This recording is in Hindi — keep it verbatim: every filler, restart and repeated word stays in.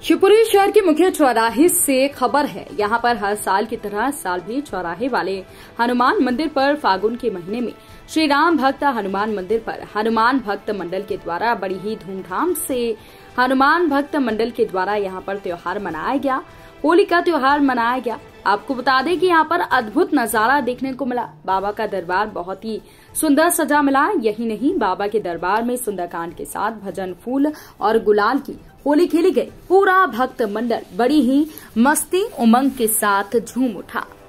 शिवपुरी शहर के मुख्य चौराहे से खबर है। यहाँ पर हर साल की तरह साल भी चौराहे वाले हनुमान मंदिर पर फागुन के महीने में श्री राम भक्त हनुमान मंदिर पर हनुमान भक्त मंडल के द्वारा बड़ी ही धूमधाम से हनुमान भक्त मंडल के द्वारा यहाँ पर त्योहार मनाया गया। होली का त्योहार मनाया गया। आपको बता दें कि यहाँ पर अद्भुत नजारा देखने को मिला। बाबा का दरबार बहुत ही सुंदर सजा मिला। यही नहीं, बाबा के दरबार में सुंदरकांड के साथ भजन, फूल और गुलाल की होली खेली गई। पूरा भक्त मंडल बड़ी ही मस्ती उमंग के साथ झूम उठा।